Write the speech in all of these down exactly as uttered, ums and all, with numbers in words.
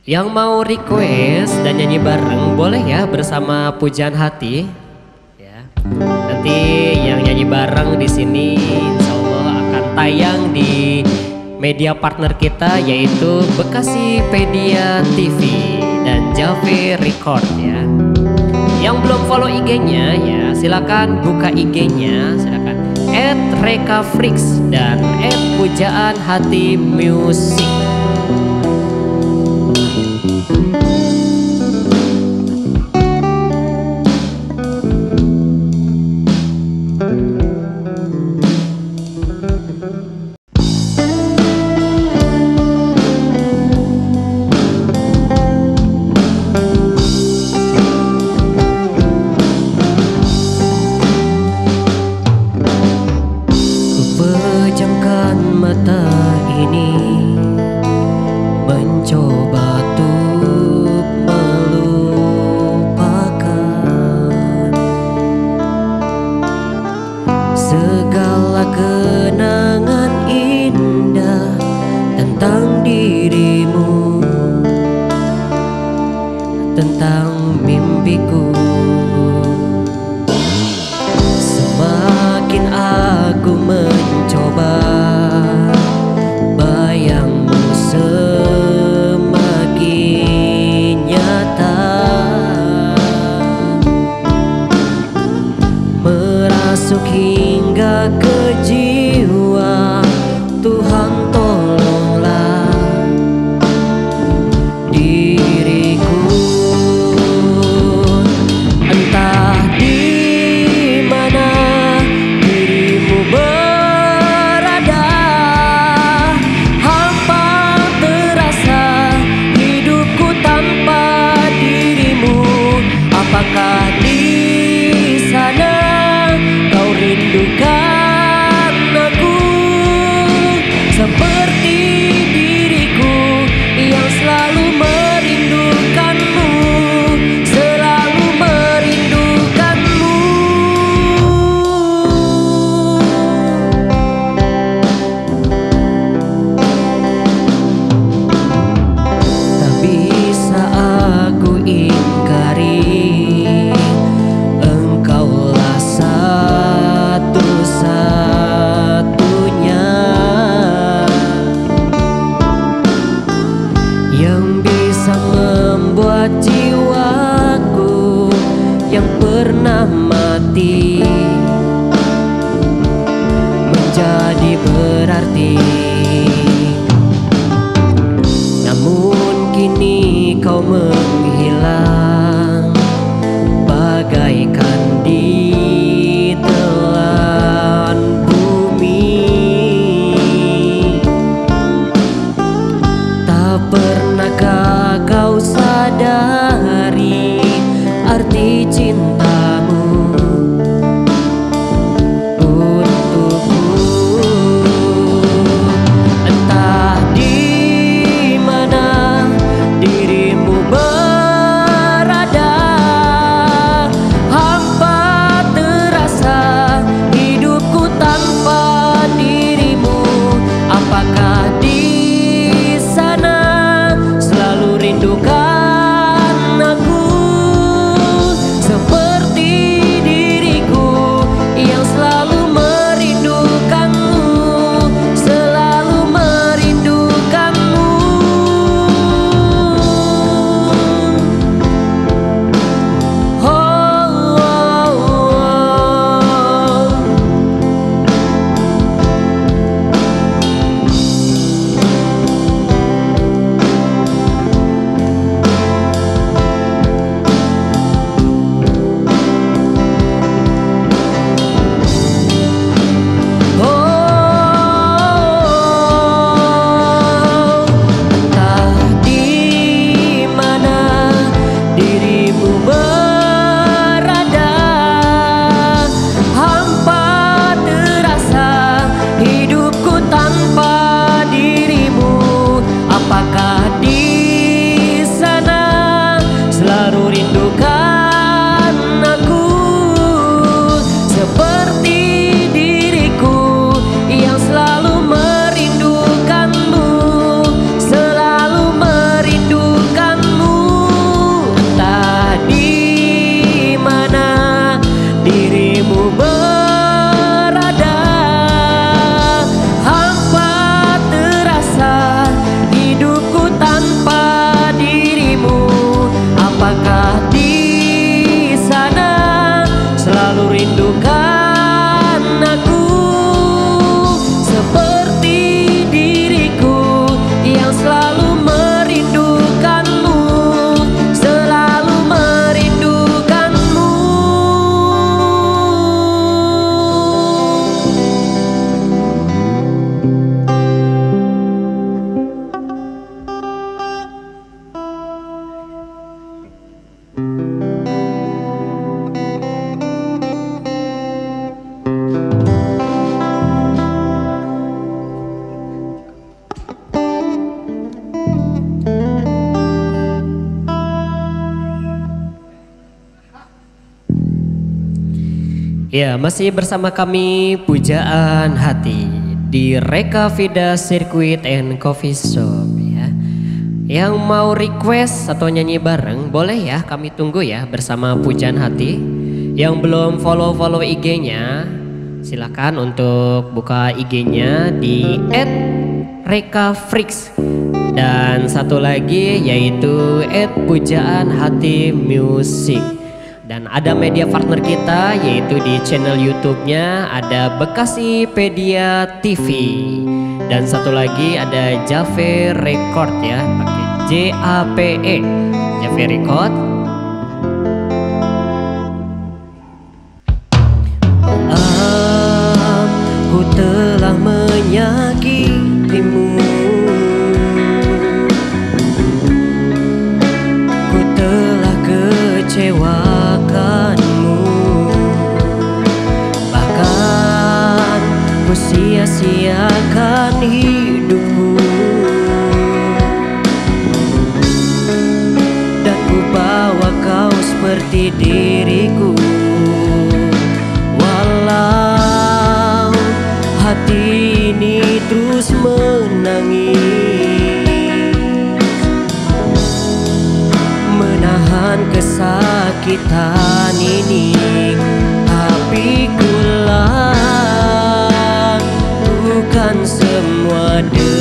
Yang mau request dan nyanyi bareng boleh ya bersama Pujaan Hati. Ya. Nanti yang nyanyi bareng di sini insya Allah akan tayang di media partner kita yaitu Bekasipedia T V dan Jave Record ya. Yang belum follow I G-nya ya silakan buka I G-nya, silakan et rekafrix dan et pujaan hati music. Pejamkan mata ini, mencoba untuk melupakan segala kenangan indah tentang dirimu, tentang mimpiku. Semakin aku mencoba, bayangmu semakin nyata, merasuk hingga ke jiwa. Tuhan tolonglah diriku, entah di mana dirimu berada. Hampa terasa hidupku tanpa dirimu. Apakah di sana kau rindukan aku seperti diriku yang selalu merindukanmu, selalu merindukanmu. Tak bisa aku ingkari, engkaulah satu-satunya yang bisa membuat jiwaku yang pernah mati menjadi berarti. Namun kini kau menghilang bagaikan ditelan bumi. Tak pernahkah kau sadari arti cintamu untukku? Ya, masih bersama kami Pujaan Hati di Reka Vida Circuit and Coffee Shop ya. Yang mau request atau nyanyi bareng boleh ya, kami tunggu ya bersama Pujaan Hati. Yang belum follow-follow I G-nya silakan untuk buka I G-nya di et reka freaks. Dan satu lagi yaitu et pujaan hati music. Dan ada media partner kita yaitu di channel YouTube-nya ada Bekasipedia T V. Dan satu lagi ada Jave Record ya, pakai J A V E, Jave Record. Aku telah menyakitimu, ku telah kecewakanmu, bahkan ku sia-siakan hidupku, dan ku bawa kau seperti diriku. Walau hati ini terus menangis, menahan kesakitan ini, tapi ku lakukan semua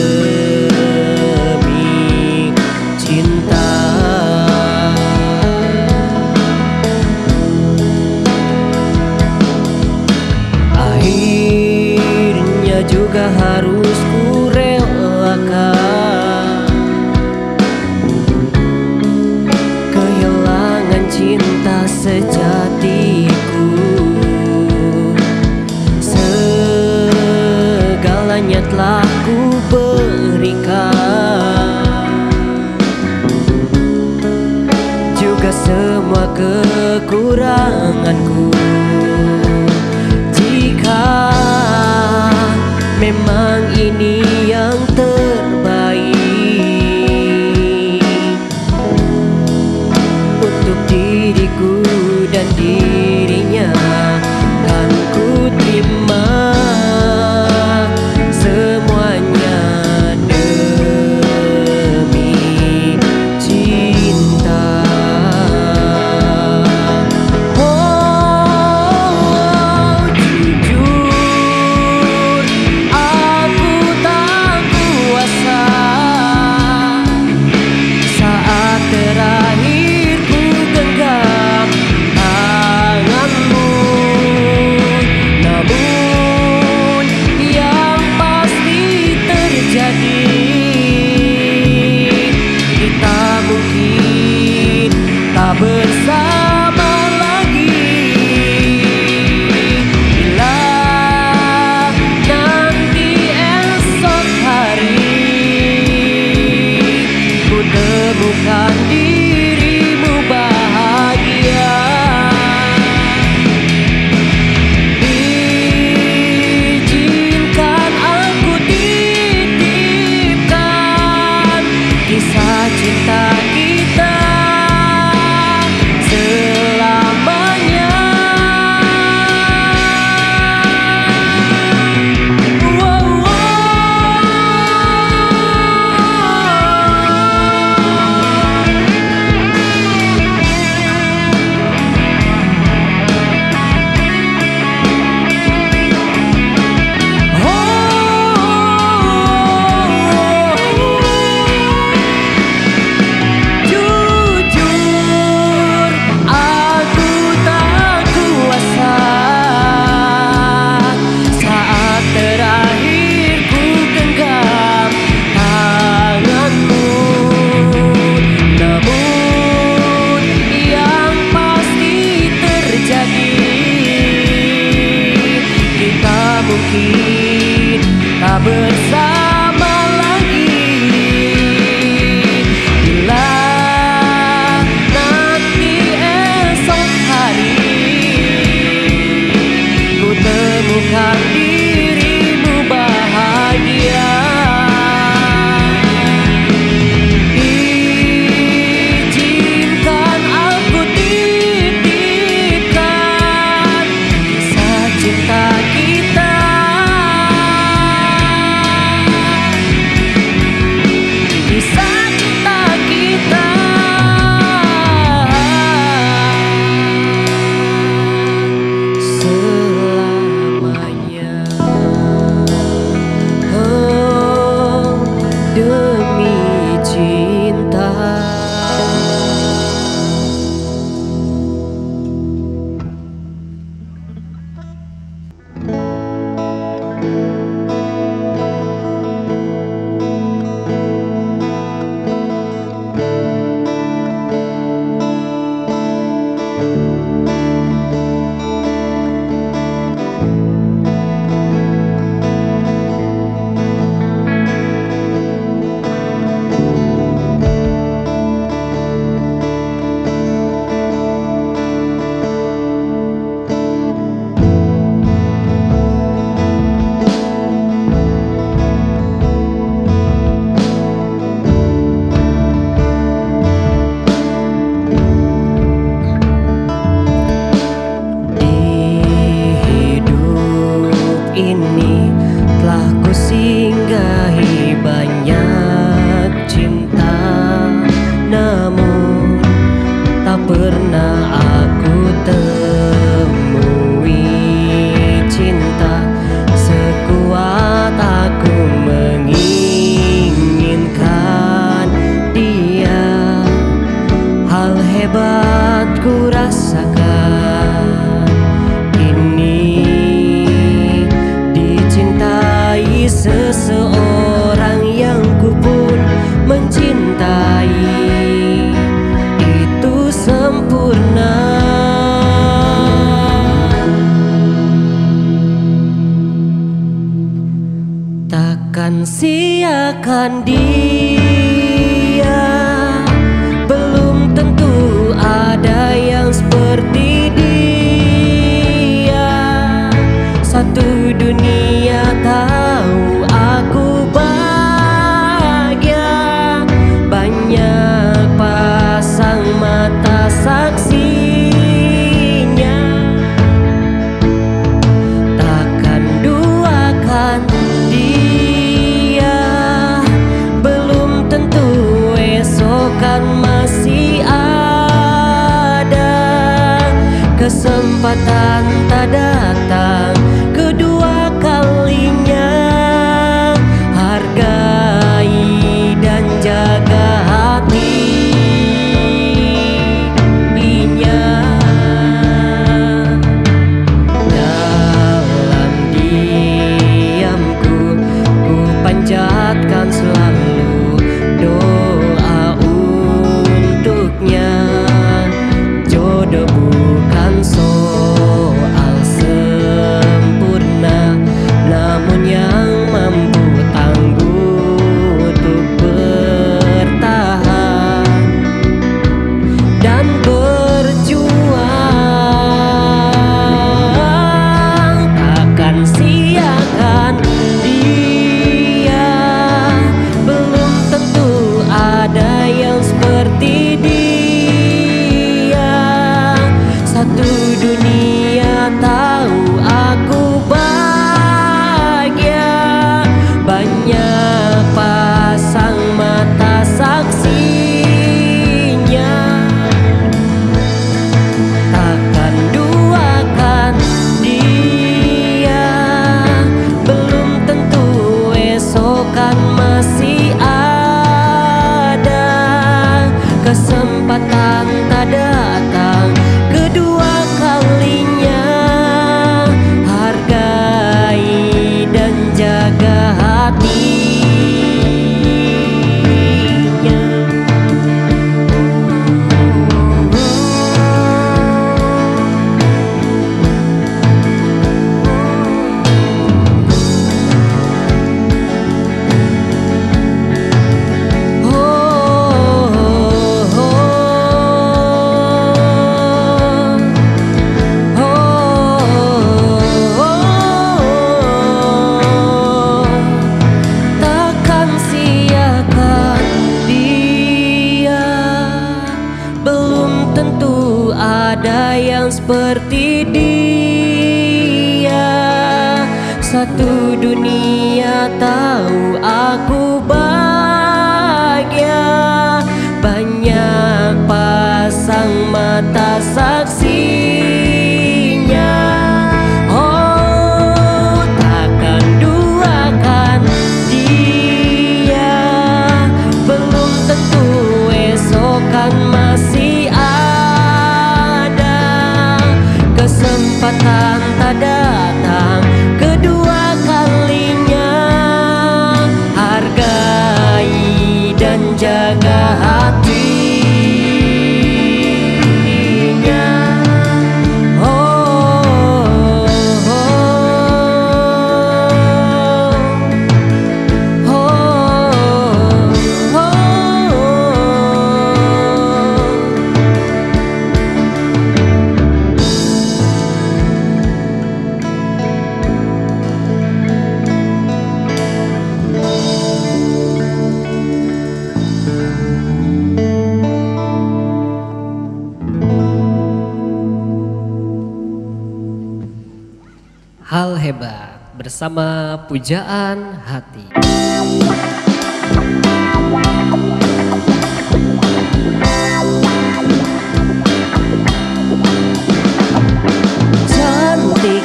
demi cinta. Akhirnya juga harus ku relakan kehilangan cinta sejatiku. Segalanya telah ku berikan, juga semua kekuranganku. Jika memang ini yang terbaik untuk diriku dan dirinya, kan ku terima semuanya demi cinta. Oh, jujur aku tak kuasa saat terakhir ku genggam tanganmu. Namun yang pasti terjadi, kita mungkin tak bersama lagi. Bila nanti esok hari ku temukan dirimu bahagia, izinkan aku titipkan kisah cinta kita selamanya. Wow, jujur aku tak kuasa saat terakhir ku genggam tanganmu. Namun yang pasti terjadi, kita mungkin tak bersama lagi. Bila nanti esok hari ku temukan dirimu bahagia, izinkan aku titipkan kisah Takkan siakan dia, belum tentu ada yang seperti dia. Satu dunia tahu aku bahagia, banyak pasang mata saksinya. Takkan duakan dia, belum tentu esok kan masih ada. Kesempatan tak datang kedua kalinya, hargai dan jaga hatinya. Dalam diamku ku panjatkan selalu doa untuknya. Jodoh bukan soal sempurna, namun yang mampu tangguh untuk bertahan dan berjuang. Takkan siakan dia, belum tentu ada yang seperti dia. Satu dunia tahu aku bahagia, banyak pasang mata saksinya. Takkan duakan dia, belum tentu esok kan masih ada. Kesempatan tak datang kedua kalinya, hargai dan jaga hatinya. Takkan siakan dia, belum tentu ada yang seperti dia. Satu dunia tahu aku bahagia, banyak pasang mata saksinya. Oh, takkan duakan dia, belum tentu esok kan masih ada. Kesempatan tak datang kedua kalinya, hargai dan jaga hatinya. Oh, oh, oh, oh, Hal hebat bersama Pujaan Hati. cantik,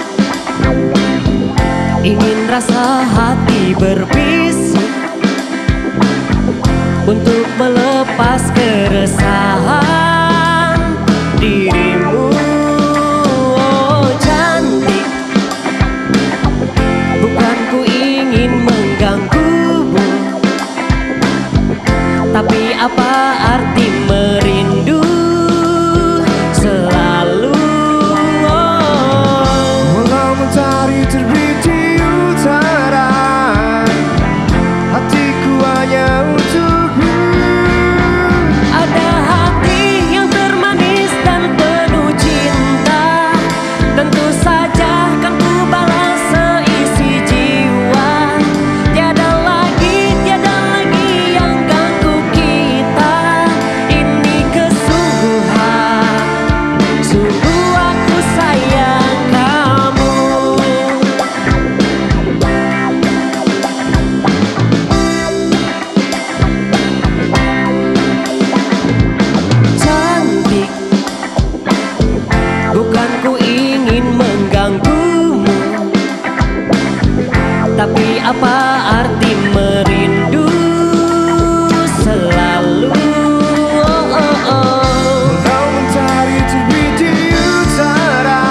ingin rasa hati berbisik untuk melepas keresahan dirimu. Oh cantik, bukan ku ingin mengganggumu, tapi apa arti merindu selalu. Walau mentari terbit di utara, Tapi apa arti merindu selalu? Oh, oh, oh. Kau mencari di utara,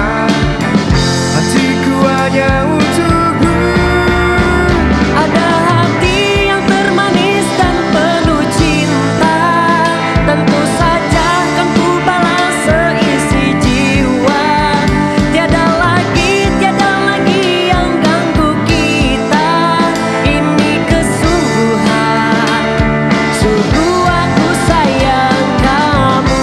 hatiku hanya untukmu. Ada hati yang termanis dan penuh cinta, tentu saja kan ku balas seisi jiwa. Tiada lagi, tiada lagi yang ganggu kita. Ini kesungguhan, sungguh aku sayang kamu.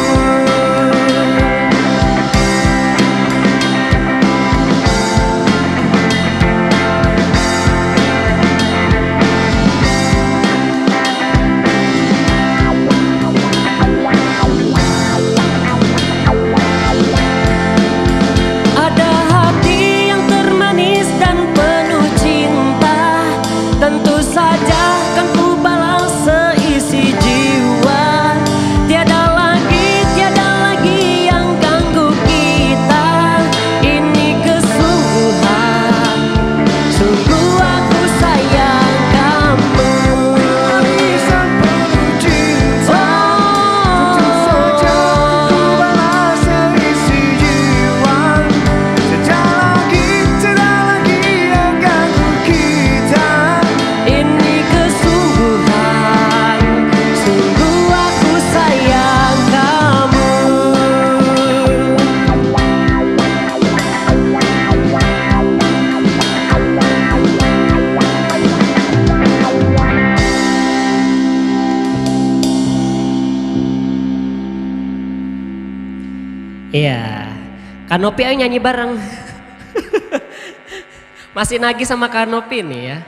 Ada hati yang termanis dan penuh cinta, tentu saja kan ku balas seisi jiwa. Tiada lagi, tiada lagi yang ganggu kita. Ini kesungguhan, sungguh aku sayang kamu. Manisan penuh cinta, tentu saja ku balas seisi jiwa. Tiada lagi, tiada lagi yang ganggu kita. Ini kesungguhan, sungguh aku sayang kamu. Iya, Kanopi ayo nyanyi bareng. Masih nagih sama Kanopi nih ya.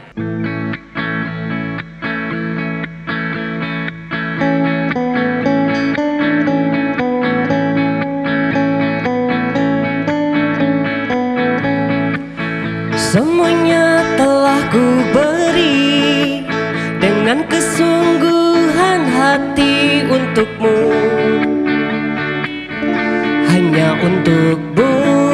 Semuanya telah ku beri dengan kesungguhan hati untukmu, hanya untukmu.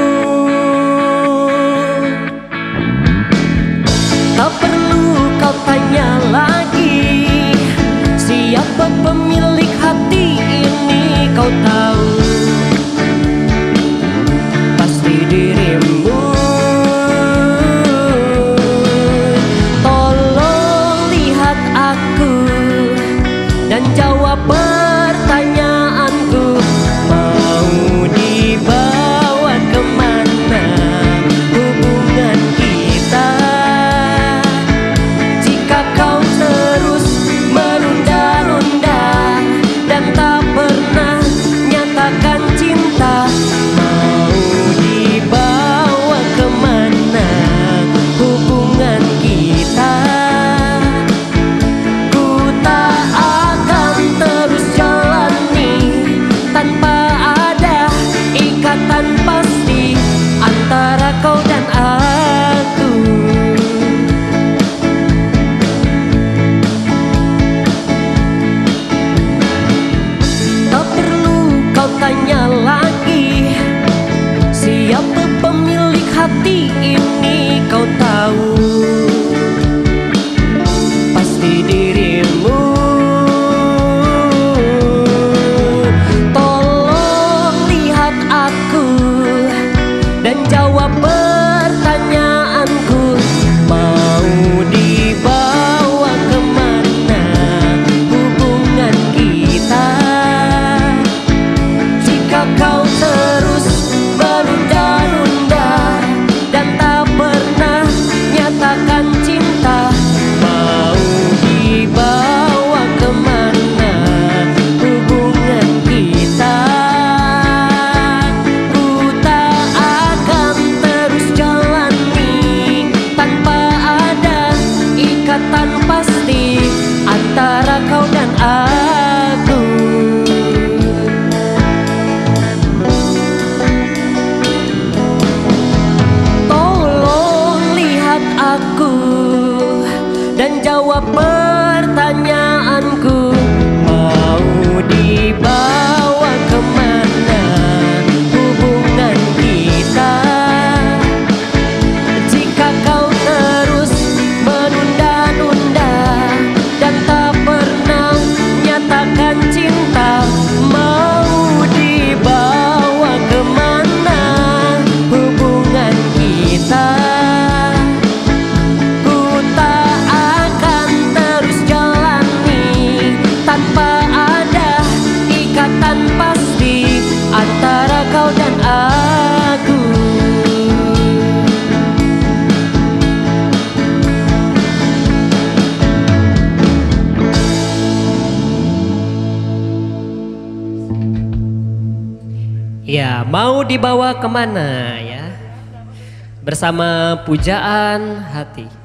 Tak perlu kau tanya lagi siapa pemilik hati ini, kau tahu pasti dirimu. Tolong lihat aku dan jawab pertanyaanku. Mau dibawa kemana hubungan kita? Jika kau terus menunda-nunda dan tak pernah nyatakan cinta, mau dibawa kemana hubungan kita? Ku tak akan terus jalani tanpa ada ikatan pasti antara kau dan aku. Tak perlu kau tanya lagi siapa pemilik hati ini, kau tahu pasti dirimu. Tolong lihat aku dan jawab pertanyaanku. Mau dibawa kemana hubungan kita? Jika kau terus menunda-nunda dan tak pernah nyatakan cinta, mau dibawa kemana hubungan kita? Ku tak akan terus jalani tanpa ada ikatan pasti antara kau dan aku. Tolong lihat aku dan jawab pertanyaanku. Mau dibawa kemana hubungan kita? Jika kau terus Ya, mau dibawa kemana ya? Bersama pujaan hati.